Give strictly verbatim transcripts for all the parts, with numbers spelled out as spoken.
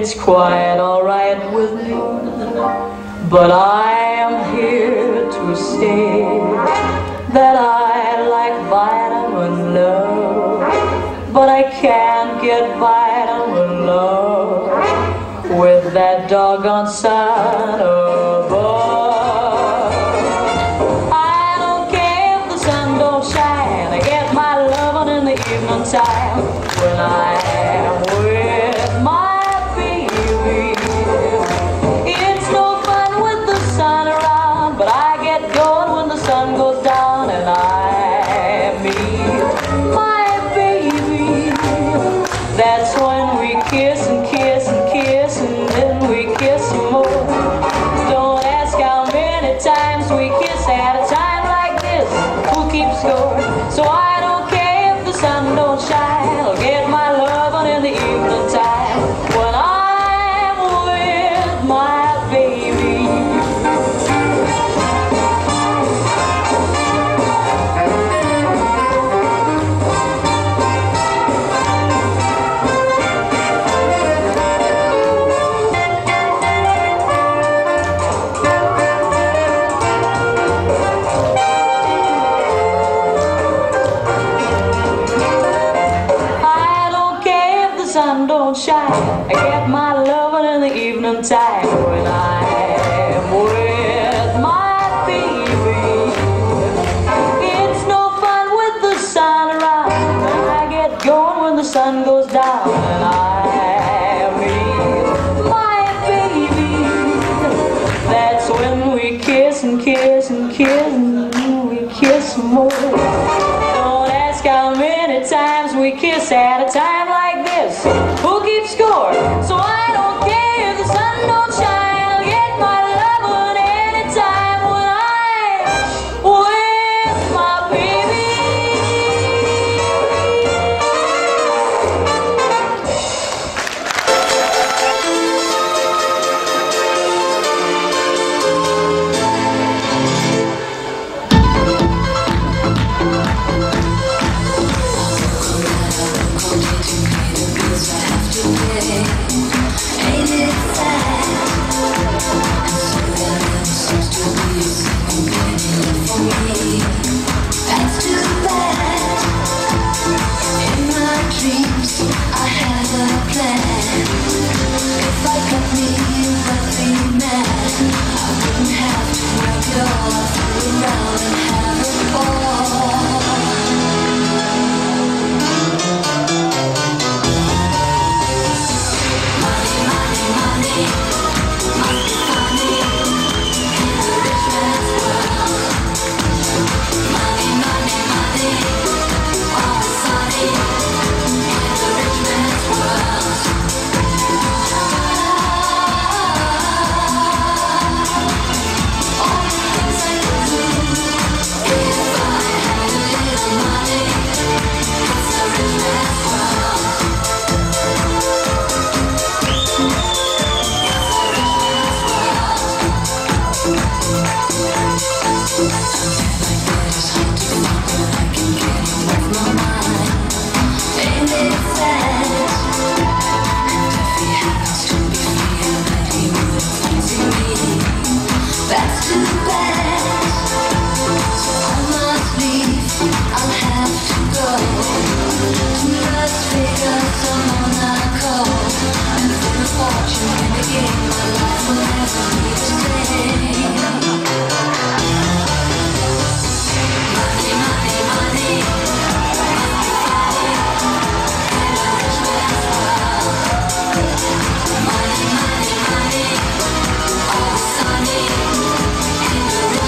it's quite alright with me, but I am here to say that I like vitamin love, but I can't get vitamin love with that doggone sun above. I don't care if the sun don't shine, I get my loving in the evening time when I am with my baby. It's no fun with the sun around, but I get going when the sun goes down and I meet my baby. That's when we kiss and kiss and kiss and then we kiss some more. Don't ask how many times we kiss at a time like this. Who keeps score? So I don't care if the sun don't shine, I'll get my loving in the evening time when I'm with my baby. Sun don't shine, I get my loving in the evening time when I'm with my baby. It's no fun with the sun around, I get going when the sun goes down and I meet my baby. That's when we kiss and kiss and kiss and we kiss more. Don't ask how many times we kiss at a time like this. Who keeps score? So I don't care if the sun don't shine, I'll get my loving anytime when I'm with my baby. Money, money, money, all sunny in the rich man's world.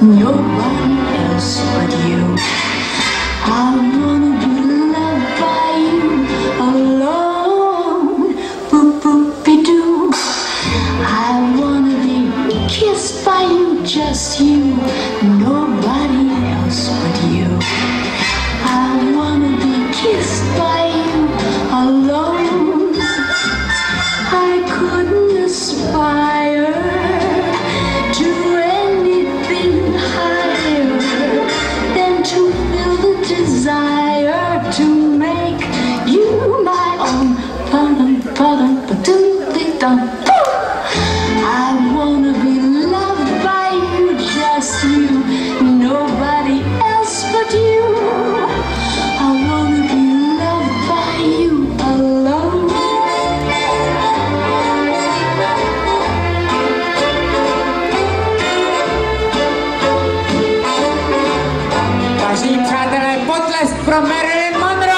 nobody else but you. I wanna be loved by you alone, boop-boop-be-doo. I wanna be kissed by you, just you, nobody else but you. I wanna be kissed by you alone. I couldn't aspire to anything higher than to feel the desire to make you my own. I wanna be loved by you, just you, nobody else but you. I wanna be loved by you alone. Vážení přátelé, potlesk pro Marilyn Monroe!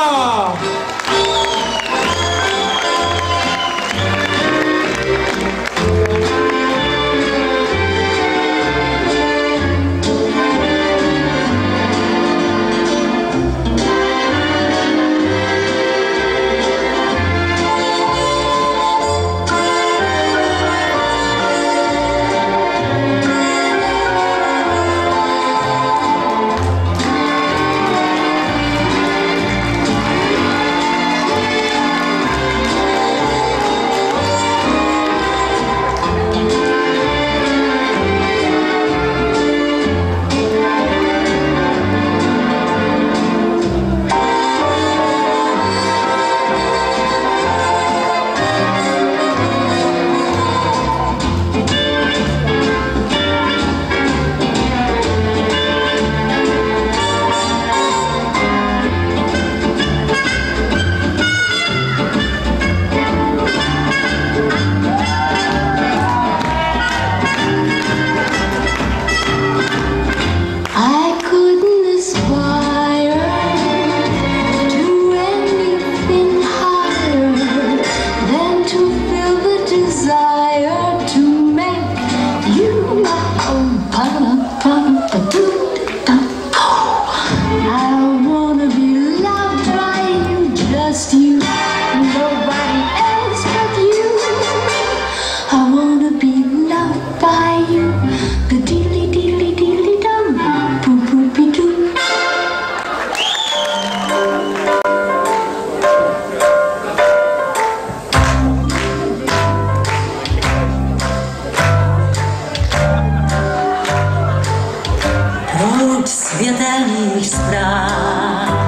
Světelných zpráv,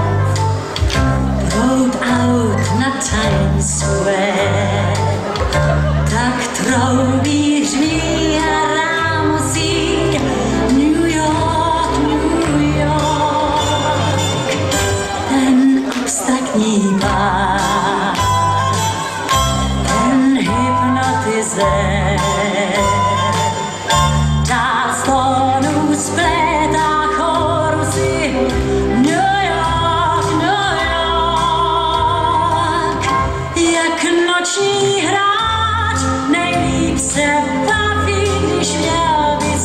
proud aut na Times Square, tak troubí hřví a hrá musík New York, New York, ten abstraktní pár, ten hypnotizér, dá stónu splétá noční hráč, nejlíp se baví, když měl by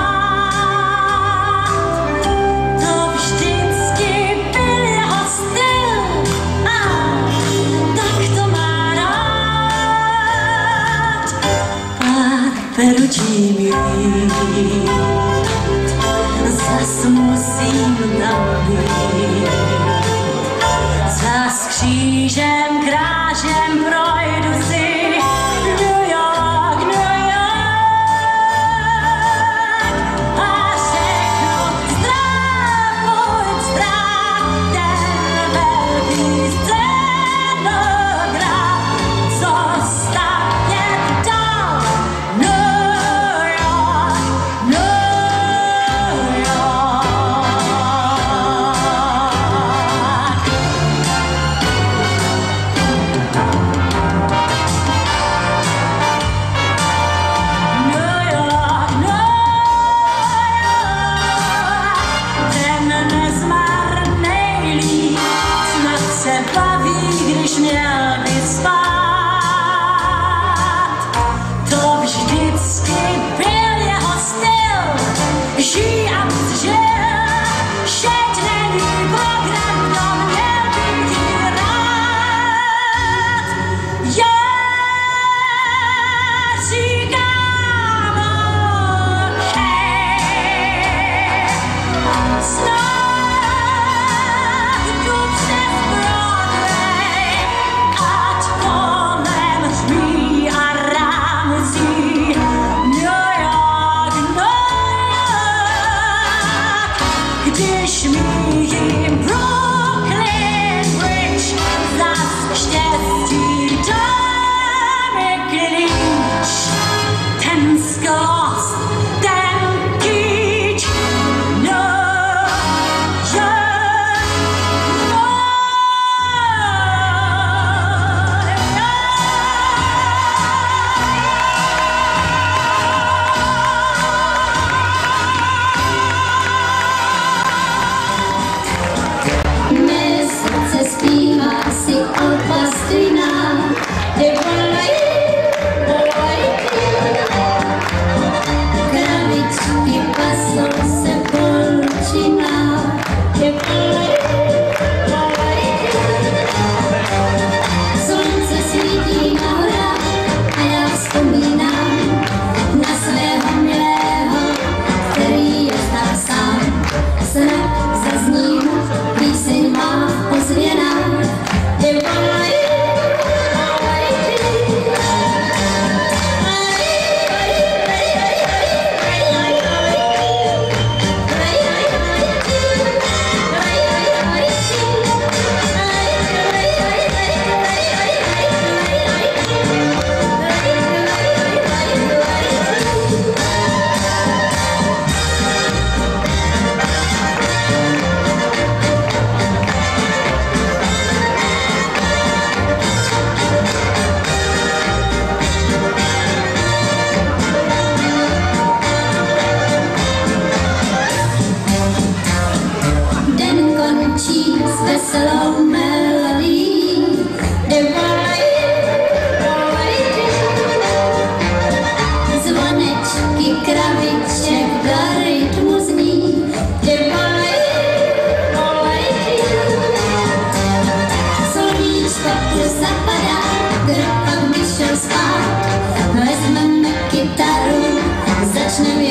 spát. To vždycky byl jeho styl, a tak to má rád. Pár peručí mít, zas musím tam být. Zas křížem, krážem projdu si New York, New York a řeknu zdrav, pojď zdrav, ten velký scénograf, co stavět dal New York, New York. Když měl by spát, to vždycky byl jeho styl.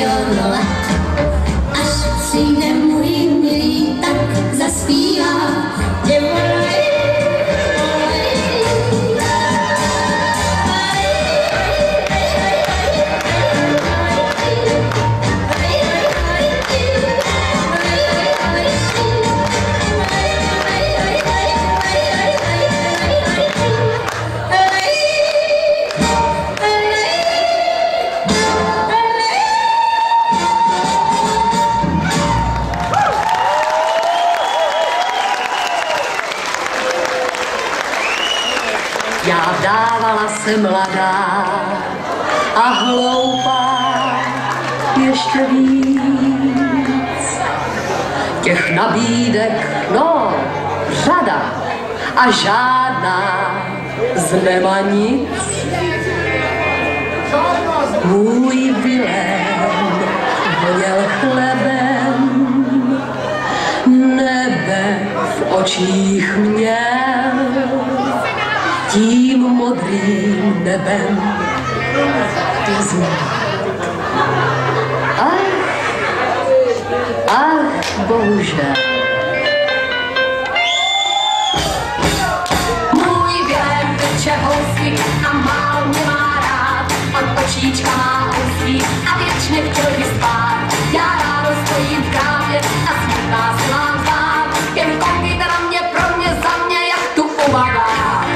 milion let. Až přijde můj milý, tak zaspívá. Já dávala se mladá a hloupá ještě víc. Těch nabídek, no, řada a žádná z nema nic. Můj Vilém voněl chlebem, nebe v očích měl, tím modrým nebem vyznal. Ach, ach, bohužel. Můj Vilém teče housky a málo mě má rád. Od očíčka má housky a věčně chtěl by spát. Já ráno stojím v krámě a smutná se mám zvát. Jen koukejte na mě, pro mě, za mě, jak tu uvaga.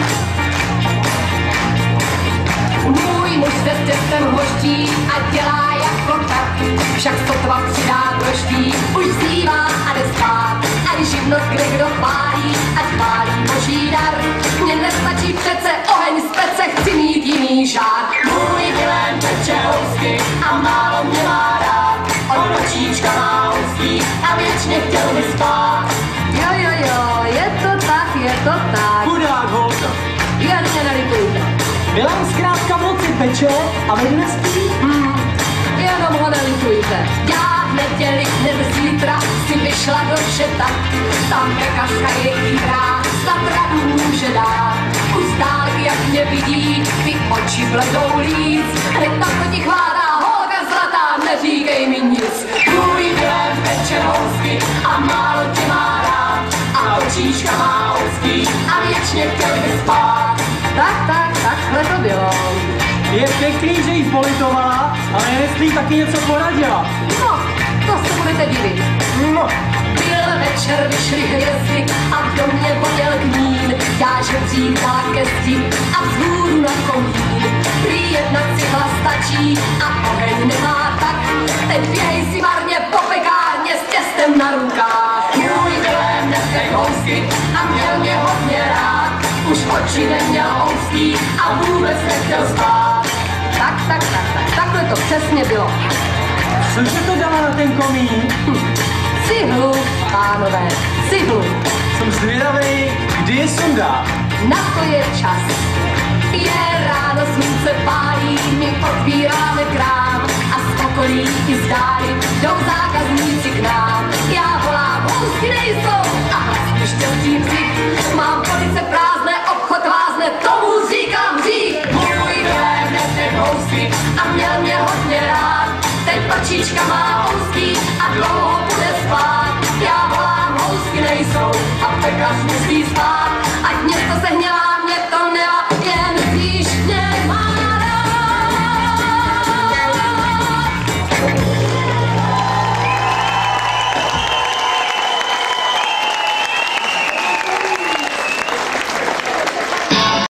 Těstem hoští a dělá jako tak, však sotva přidá množství, už zývá a jde spát. A když živnost kde kdo pálí, ať pálí boží dar. Mně nestačí přece oheň z pece, chci mít jiný žár. Můj Vilém teče housky a málo mě má rád. Od očíčka má housky a věčně chtěl by spát. Jo, jo, jo, je to tak, je to tak. Chudák holka. Jen mě nelitujte. Vilém zkrátka v noci peče a vy nespí. Hmm, jenom ho nelitujte. Já v neděli nebo zítra si vyšla do šeta. Tam pekařka je chytrá, snad radu může dát. Už dálky, jak mě vidí, ty oči bledou líc. Hned tam to ti chvátá, holka zlatá, neříkej mi nic. Můj Vilém peče housky a málo tě má rád. A očíčka má housky a věčně chtěl by spát. Tak, tak, takhle to bylo. Je pěkný, že jí politovala, ale jestli jí taky něco poradila. No, to se budete divit. No. Byl večer, vyšly hvězdy a v domě voněl knín. Já žebřík dala ke zdi a vzhůru na komín. Prý jedna cihla stačí a oheň nemá tak. Teď běhej si marně po pekárně s těstem na rukách. Můj Vilém nesej housky a měl mě hodně rád. Už oči neměl housky a vůbec nechtěl spát. Tak, tak, tak, tak, takhle to přesně bylo. Cože to dala na ten komín? Hm. Cihlu, pánové, cihlu. Jsem zvědavej, kdy je sundá. Na to je čas. Je ráno, slunce pálí, my otvíráme krám a z okolí i z dály jdou zákazníci k nám. Já volám, housky nejsou a hlasný štěstí břích. Mám police prázdné, obchod vázne, tomu říkám řík. Můj Vilém nesej housky a měl mě hodně rád. Teď očička má housky a dlouho